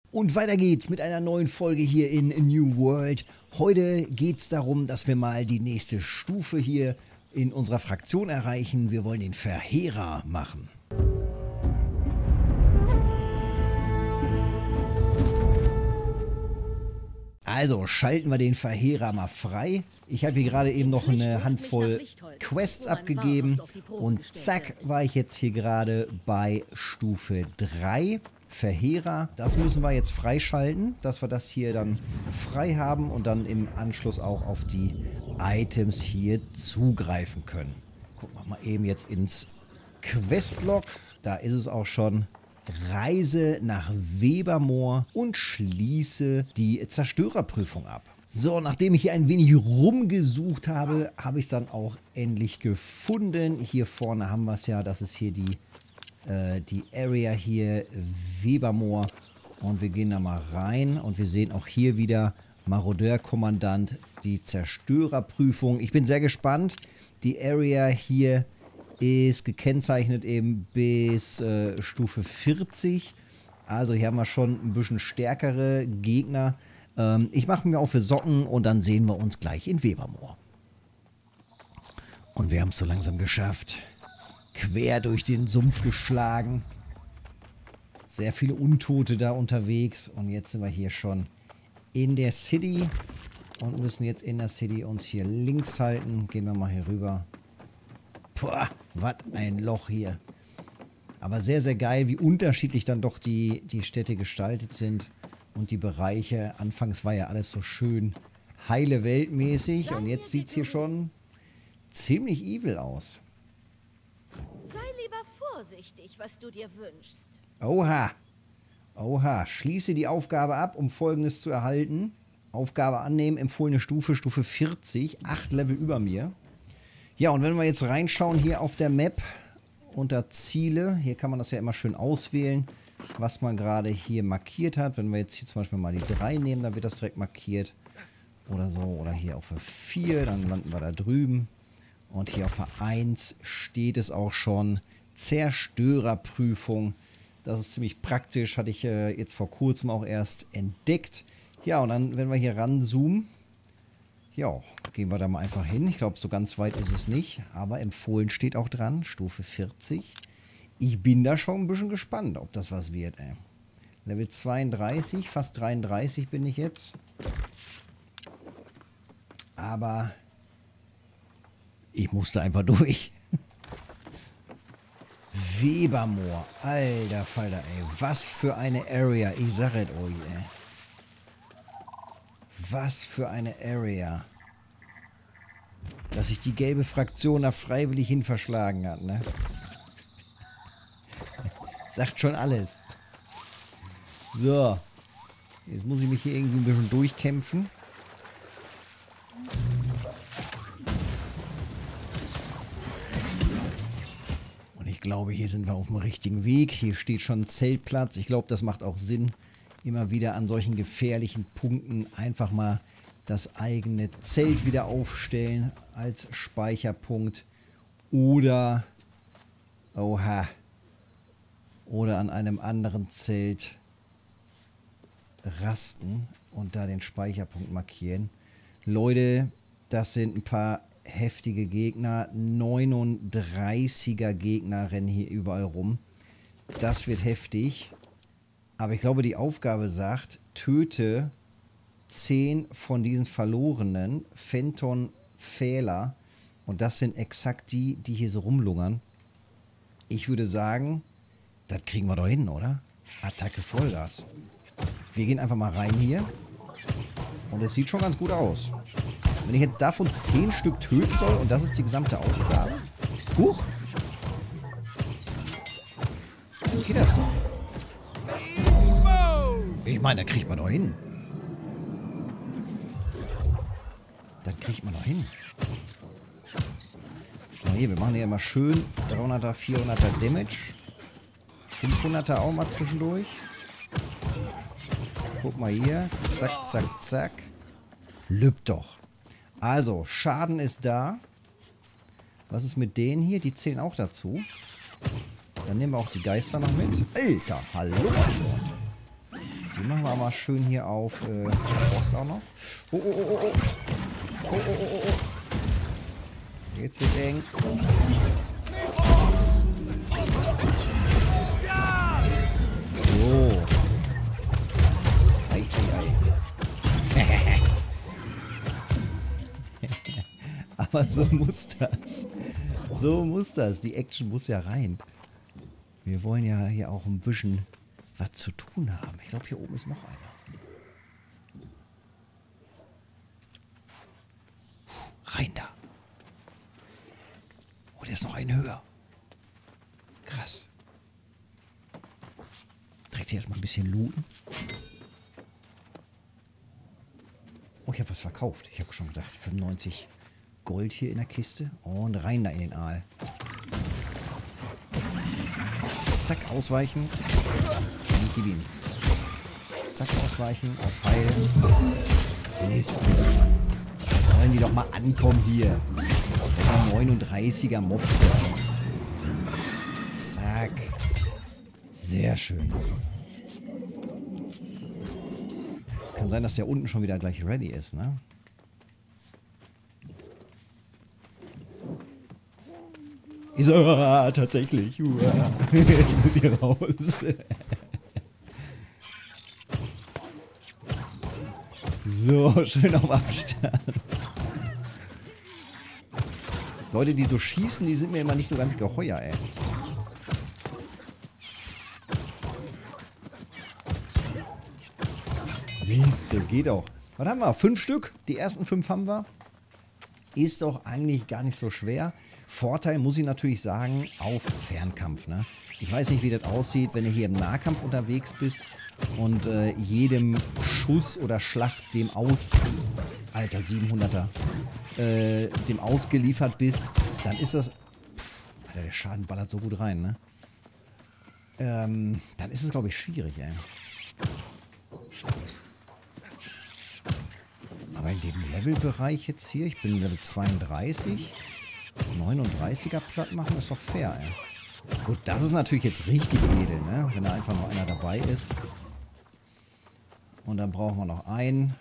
Und weiter geht's mit einer neuen Folge hier in New World. Heute geht's darum, dass wir mal die nächste Stufe hier in unserer Fraktion erreichen. Wir wollen den Verheerer machen. Also schalten wir den Verheerer mal frei. Ich habe hier gerade eben noch eine Handvoll Quests abgegeben. Und zack, war ich jetzt hier gerade bei Stufe 3. Verheerer, das müssen wir jetzt freischalten, dass wir das hier dann frei haben und dann im Anschluss auch auf die Items hier zugreifen können. Gucken wir mal eben jetzt ins Questlog. Da ist es auch schon. Reise nach Webermoor und schließe die Zerstörerprüfung ab. So, nachdem ich hier ein wenig rumgesucht habe, habe ich es dann auch endlich gefunden. Hier vorne haben wir es ja, das ist hier die Area hier, Webermoor. Und wir gehen da mal rein und wir sehen auch hier wieder Marodeur-Kommandant, die Zerstörerprüfung. Ich bin sehr gespannt. Die Area hier ist gekennzeichnet eben bis Stufe 40. Also hier haben wir schon ein bisschen stärkere Gegner. Ich mache mir auf für Socken und dann sehen wir uns gleich in Webermoor. Und wir haben es so langsam geschafft. Quer durch den Sumpf geschlagen. Sehr viele Untote da unterwegs. Und jetzt sind wir hier schon in der City. Und müssen jetzt in der City uns hier links halten. Gehen wir mal hier rüber. Boah, was ein Loch hier. Aber sehr, sehr geil, wie unterschiedlich dann doch die Städte gestaltet sind. Und die Bereiche. Anfangs war ja alles so schön heile Weltmäßig. Und jetzt sieht es hier schon ziemlich evil aus. Sei lieber vorsichtig, was du dir wünschst. Oha. Oha. Schließe die Aufgabe ab, um Folgendes zu erhalten. Aufgabe annehmen, empfohlene Stufe, Stufe 40. 8 Level über mir. Ja, und wenn wir jetzt reinschauen hier auf der Map unter Ziele, hier kann man das ja immer schön auswählen, was man gerade hier markiert hat. Wenn wir jetzt hier zum Beispiel mal die 3 nehmen, dann wird das direkt markiert. Oder so, oder hier auf der 4, dann landen wir da drüben. Und hier auf der 1 steht es auch schon, Zerstörerprüfung. Das ist ziemlich praktisch, hatte ich jetzt vor kurzem auch erst entdeckt. Ja, und dann, wenn wir hier ranzoomen, ja, gehen wir da mal einfach hin. Ich glaube, so ganz weit ist es nicht, aber empfohlen steht auch dran, Stufe 40. Ich bin da schon ein bisschen gespannt, ob das was wird, ey. Level 32, fast 33 bin ich jetzt. Aber ich musste einfach durch. Webermoor. Alter Falter, ey. Was für eine Area. Ich sag es euch, ey. Was für eine Area. Dass sich die gelbe Fraktion da freiwillig hin verschlagen hat, ne? Sagt schon alles. So. Jetzt muss ich mich hier irgendwie ein bisschen durchkämpfen. Ich glaube, hier sind wir auf dem richtigen Weg. Hier steht schon ein Zeltplatz. Ich glaube, das macht auch Sinn, immer wieder an solchen gefährlichen Punkten einfach mal das eigene Zelt wieder aufstellen als Speicherpunkt. Oder, oha, oder an einem anderen Zelt rasten und da den Speicherpunkt markieren. Leute, das sind ein paar heftige Gegner, 39er Gegner rennen hier überall rum. Das wird heftig. Aber ich glaube, die Aufgabe sagt, töte 10 von diesen verlorenen Phantom-Pfähler. Und das sind exakt die, die hier so rumlungern. Ich würde sagen, das kriegen wir doch hin, oder? Attacke Vollgas. Wir gehen einfach mal rein hier. Und es sieht schon ganz gut aus. Wenn ich jetzt davon 10 Stück töten soll und das ist die gesamte Aufgabe. Huch! Dann geht das doch. Ich meine, da kriegt man doch hin. Das kriegt man doch hin. Mal hier, wir machen hier immer schön 300er, 400er Damage. 500er auch mal zwischendurch. Guck mal hier. Zack, zack, zack. Lübt doch. Also, Schaden ist da. Was ist mit denen hier? Die zählen auch dazu. Dann nehmen wir auch die Geister noch mit. Alter, hallo, mein Freund. Die machen wir mal schön hier auf Frost auch noch. Oh, oh, oh, oh. Oh, oh, oh, oh. Jetzt wird eng. So. Ei, ei, ei. Aber so muss das. So muss das. Die Action muss ja rein. Wir wollen ja hier auch ein bisschen was zu tun haben. Ich glaube, hier oben ist noch einer. Rein da. Oh, der ist noch einen höher. Krass. Direkt hier erstmal ein bisschen looten. Oh, ich habe was verkauft. Ich habe schon gedacht, 95 Gold hier in der Kiste. Und rein da in den Aal. Zack, ausweichen. Und gib ihm. Zack, ausweichen. Auf Heilen. Siehst du. Da sollen die doch mal ankommen hier. Die 39er Mopse. Zack. Sehr schön. Kann sein, dass der unten schon wieder gleich ready ist, ne? Ich so, tatsächlich. Ich muss hier raus. So, schön auf Abstand. Leute, die so schießen, die sind mir immer nicht so ganz geheuer, ey. Siehste, geht auch. Was haben wir? 5 Stück. Die ersten 5 haben wir. Ist doch eigentlich gar nicht so schwer. Vorteil, muss ich natürlich sagen, auf Fernkampf. Ne? Ich weiß nicht, wie das aussieht, wenn du hier im Nahkampf unterwegs bist und jedem Schuss oder Schlag dem Alter, 700er, dem ausgeliefert bist, dann ist das... Alter, der Schaden ballert so gut rein, ne? Dann ist es, glaube ich, schwierig, ey. Aber in dem Levelbereich jetzt hier, ich bin Level 32, 39er platt machen, ist doch fair, ey. Gut, das ist natürlich jetzt richtig edel, ne? Wenn da einfach noch einer dabei ist. Und dann brauchen wir noch einen.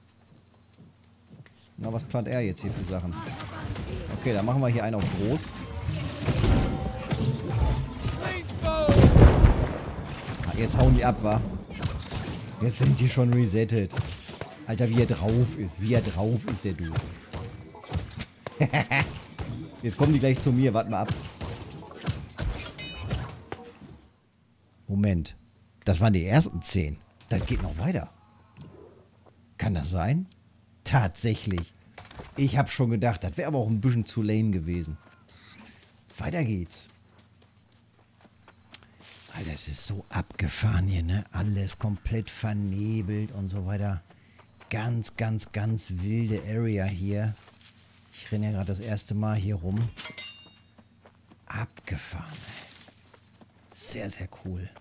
Na, was plant er jetzt hier für Sachen? Okay, dann machen wir hier einen auf groß. Ah, jetzt hauen die ab, wa? Jetzt sind die schon resettet. Alter, wie er drauf ist. Wie er drauf ist, der Dude. Jetzt kommen die gleich zu mir. Warte mal ab. Moment. Das waren die ersten 10. Das geht noch weiter. Kann das sein? Tatsächlich. Ich habe schon gedacht, das wäre aber auch ein bisschen zu lame gewesen. Weiter geht's. Alter, es ist so abgefahren hier, ne? Alles komplett vernebelt und so weiter. Ganz, ganz, ganz wilde Area hier. Ich renne ja gerade das erste Mal hier rum. Abgefahren, ey. Sehr, sehr cool.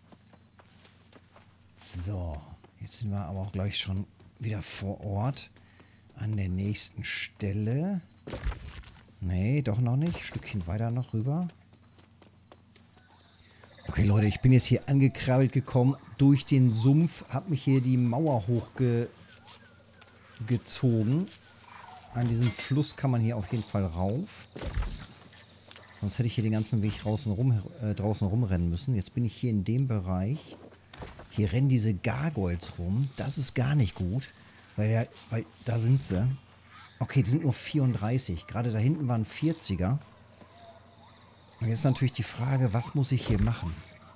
So, jetzt sind wir aber auch gleich schon wieder vor Ort. An der nächsten Stelle. Nee, doch noch nicht. Ein Stückchen weiter noch rüber. Okay, Leute, ich bin jetzt hier angekrabbelt gekommen durch den Sumpf. Hab mich hier die Mauer hochgezogen. An diesem Fluss kann man hier auf jeden Fall rauf. Sonst hätte ich hier den ganzen Weg draußen rumrennen müssen. Jetzt bin ich hier in dem Bereich. Hier rennen diese Gargoyles rum. Das ist gar nicht gut. Weil da sind sie. Okay, die sind nur 34. Gerade da hinten waren 40er. Und jetzt ist natürlich die Frage, was muss ich hier machen?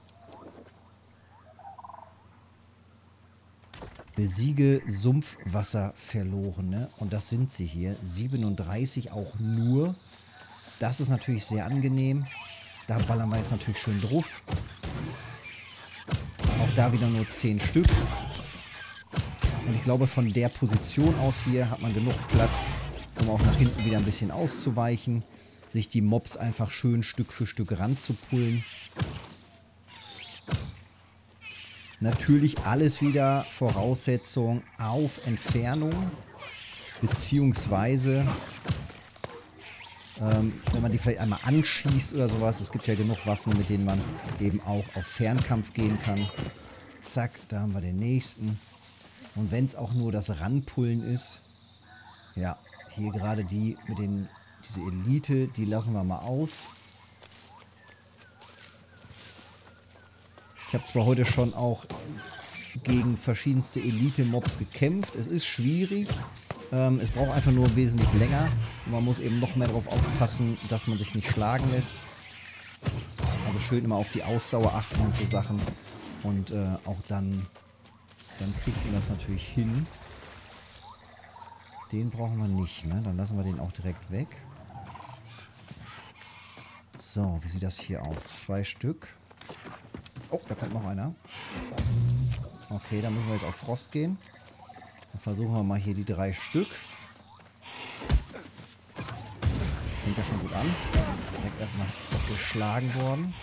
Besiege Sumpfwasser verlorene. Und das sind sie hier. 37 auch nur. Das ist natürlich sehr angenehm. Da ballern wir jetzt natürlich schön drauf. Auch da wieder nur 10 Stück. Und ich glaube, von der Position aus hier hat man genug Platz, um auch nach hinten wieder ein bisschen auszuweichen. Sich die Mobs einfach schön Stück für Stück ranzupullen. Natürlich alles wieder Voraussetzung auf Entfernung. Beziehungsweise, wenn man die vielleicht einmal anschießt oder sowas. Es gibt ja genug Waffen, mit denen man eben auch auf Fernkampf gehen kann. Zack, da haben wir den nächsten. Und wenn es auch nur das Ranpullen ist. Ja, hier gerade die mit diese Elite, die lassen wir mal aus. Ich habe zwar heute schon auch gegen verschiedenste Elite-Mobs gekämpft. Es ist schwierig. Es braucht einfach nur wesentlich länger. Und man muss eben noch mehr darauf aufpassen, dass man sich nicht schlagen lässt. Also schön immer auf die Ausdauer achten und so Sachen. Und auch dann kriegt man das natürlich hin. Den brauchen wir nicht, ne? Dann lassen wir den auch direkt weg. So, wie sieht das hier aus? 2 Stück. Oh, da kommt noch einer. Okay, dann müssen wir jetzt auf Frost gehen. Dann versuchen wir mal hier die 3 Stück. Fängt ja schon gut an. Direkt erstmal geschlagen worden.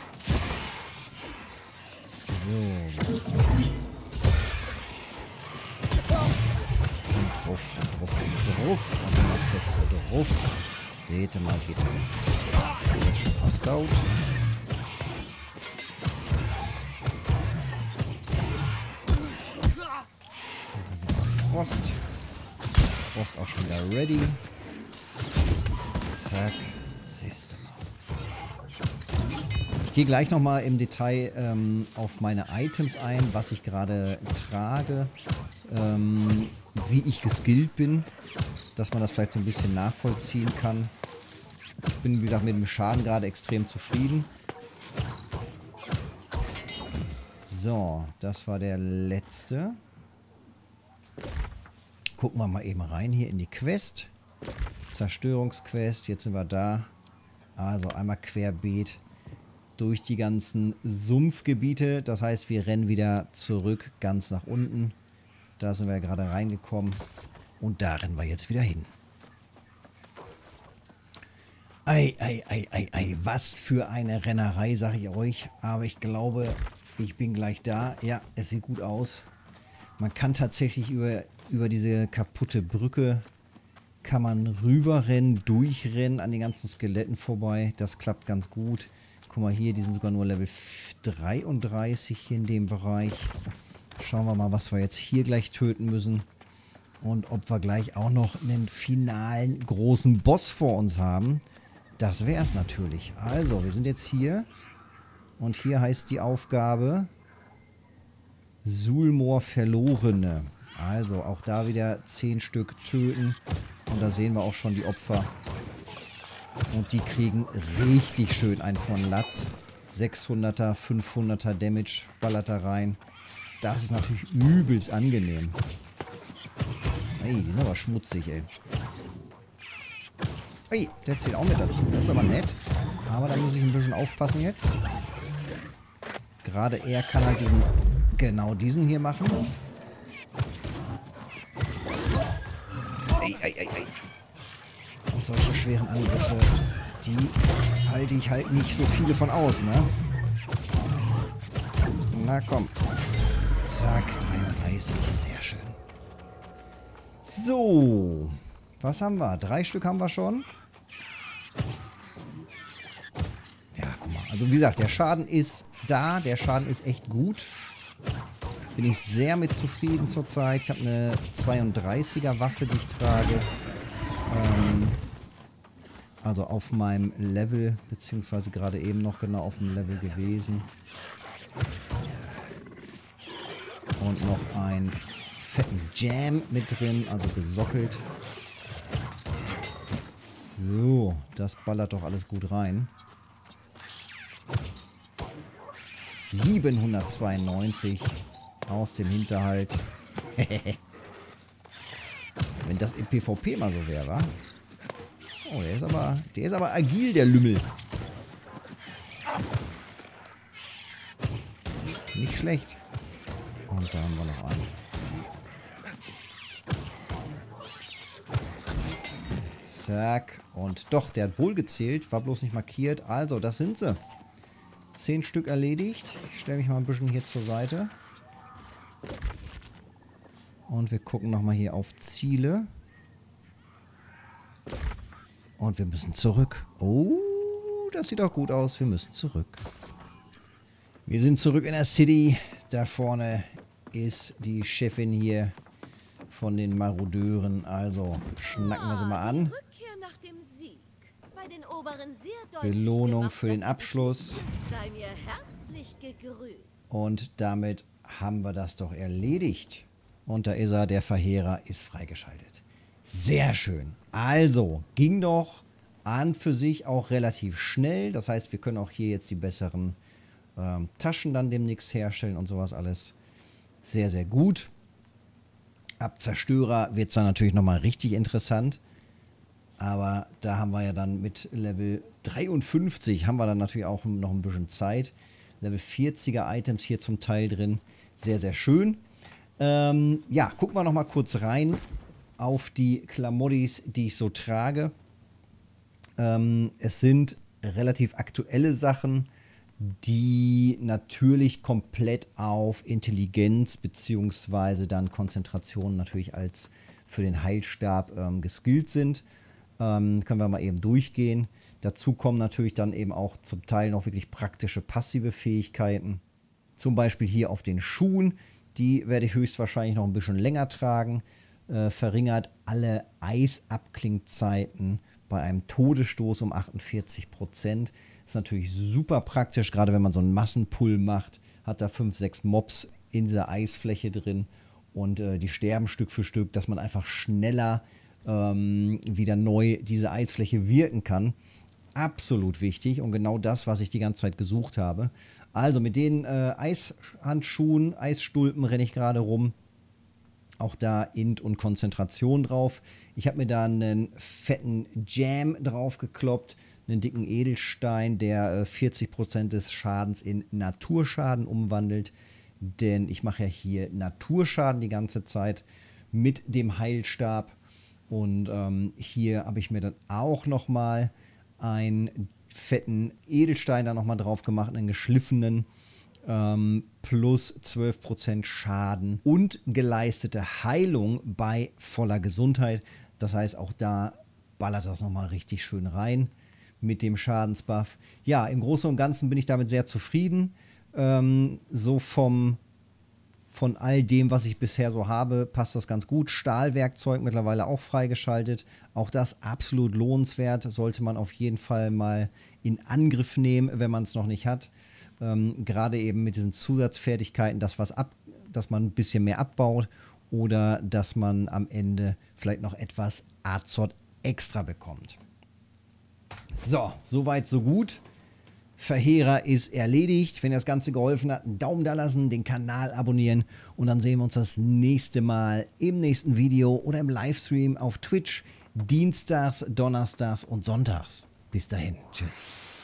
So. Und drauf, drauf und drauf. Und immer fester drauf. Seht ihr mal bitte. Jetzt schon verstaut. Frost. Frost auch schon wieder ready. Zack. Siehst du mal. Ich gehe gleich nochmal im Detail auf meine Items ein, was ich gerade trage, wie ich geskillt bin, dass man das vielleicht so ein bisschen nachvollziehen kann. Ich bin, wie gesagt, mit dem Schaden gerade extrem zufrieden. So, das war der letzte. Gucken wir mal eben rein hier in die Quest. Zerstörungsquest, jetzt sind wir da. Also einmal querbeet durch die ganzen Sumpfgebiete. Das heißt, wir rennen wieder zurück ganz nach unten. Da sind wir gerade reingekommen. Und da rennen wir jetzt wieder hin. Ei, ei, ei, ei, ei. Was für eine Rennerei, sage ich euch. Aber ich glaube, ich bin gleich da. Ja, es sieht gut aus. Man kann tatsächlich über diese kaputte Brücke kann man rüberrennen, durchrennen an den ganzen Skeletten vorbei. Das klappt ganz gut. Guck mal hier, die sind sogar nur Level 33 hier in dem Bereich. Schauen wir mal, was wir jetzt hier gleich töten müssen. Und ob wir gleich auch noch einen finalen großen Boss vor uns haben. Das wäre es natürlich. Also, wir sind jetzt hier. Und hier heißt die Aufgabe Sulmor Verlorene. Also auch da wieder 10 Stück töten. Und da sehen wir auch schon die Opfer. Und die kriegen richtig schön einen von Latz. 600er, 500er Damage ballert da rein. Das ist natürlich übelst angenehm. Ey, die sind aber schmutzig, ey. Ey, der zählt auch mit dazu. Das ist aber nett. Aber da muss ich ein bisschen aufpassen jetzt. Gerade er kann halt genau diesen hier machen. Ey, ey, ey, ey. Und solche schweren Angriffe, die halte ich halt nicht so viele von aus, ne? Na komm. Zack, 33. Sehr schön. So. Was haben wir? 3 Stück haben wir schon. Ja, guck mal. Also wie gesagt, der Schaden ist da. Der Schaden ist echt gut. Bin ich sehr mit zufrieden zurzeit. Ich habe eine 32er Waffe, die ich trage. Also auf meinem Level, beziehungsweise gerade eben noch genau auf dem Level gewesen. Und noch einen fetten Jam mit drin, also gesockelt. So, das ballert doch alles gut rein. 792 aus dem Hinterhalt. Wenn das im PvP mal so wäre, wa? Oh, der ist aber agil, der Lümmel. Nicht schlecht. Und da haben wir noch einen. Zack. Und doch, der hat wohl gezählt, war bloß nicht markiert. Also, das sind sie. 10 Stück erledigt. Ich stelle mich mal ein bisschen hier zur Seite. Und wir gucken nochmal hier auf Ziele. Und wir müssen zurück. Oh, das sieht auch gut aus. Wir müssen zurück. Wir sind zurück in der City. da vorne ist die Chefin hier von den Marodeuren. Also schnacken wir sie mal an. Rückkehr nach dem Sieg. Bei den Oberen sehr deutlich Belohnung gemacht, für den dass Abschluss. sei mir herzlich gegrüßt. Und damit haben wir das doch erledigt. Und da ist er, der Verheerer ist freigeschaltet. Sehr schön. Also, ging doch an für sich auch relativ schnell. Das heißt, wir können auch hier jetzt die besseren Taschen dann demnächst herstellen und sowas alles. Sehr, sehr gut. Ab Zerstörer wird es dann natürlich nochmal richtig interessant. Aber da haben wir ja dann mit Level 53 haben wir dann natürlich auch noch ein bisschen Zeit. Level 40er Items hier zum Teil drin. Sehr, sehr schön. Ja, gucken wir nochmal kurz rein auf die Klamottis, die ich so trage. Es sind relativ aktuelle Sachen, die natürlich komplett auf Intelligenz bzw. dann Konzentration natürlich als für den Heilstab geskillt sind. Können wir mal eben durchgehen. Dazu kommen natürlich dann eben auch zum Teil noch wirklich praktische passive Fähigkeiten. Zum Beispiel hier auf den Schuhen. Die werde ich höchstwahrscheinlich noch ein bisschen länger tragen. Verringert alle Eisabklingzeiten bei einem Todesstoß um 48%. Ist natürlich super praktisch, gerade wenn man so einen Massenpull macht. Hat da 5, 6 Mobs in dieser Eisfläche drin und die sterben Stück für Stück, dass man einfach schneller wieder neu diese Eisfläche wirken kann. Absolut wichtig und genau das, was ich die ganze Zeit gesucht habe. Also mit den Eishandschuhen, Eisstulpen renne ich gerade rum. Auch da Int und Konzentration drauf. Ich habe mir da einen fetten Jam drauf gekloppt, einen dicken Edelstein, der 40% des Schadens in Naturschaden umwandelt. Denn ich mache ja hier Naturschaden die ganze Zeit mit dem Heilstab. Und hier habe ich mir dann auch nochmal einen fetten Edelstein da nochmal drauf gemacht, einen geschliffenen. Plus 12% Schaden und geleistete Heilung bei voller Gesundheit. Das heißt, auch da ballert das nochmal richtig schön rein mit dem Schadensbuff. Ja, im Großen und Ganzen bin ich damit sehr zufrieden. So von all dem, was ich bisher so habe, passt das ganz gut. Stahlwerkzeug mittlerweile auch freigeschaltet. Auch das absolut lohnenswert. Sollte man auf jeden Fall mal in Angriff nehmen, wenn man es noch nicht hat. Gerade eben mit diesen Zusatzfertigkeiten, dass man ein bisschen mehr abbaut oder dass man am Ende vielleicht noch etwas Azot extra bekommt. So, soweit so gut. Verheerer ist erledigt. Wenn dir das Ganze geholfen hat, einen Daumen da lassen, den Kanal abonnieren und dann sehen wir uns das nächste Mal im nächsten Video oder im Livestream auf Twitch dienstags, donnerstags und sonntags. Bis dahin. Tschüss.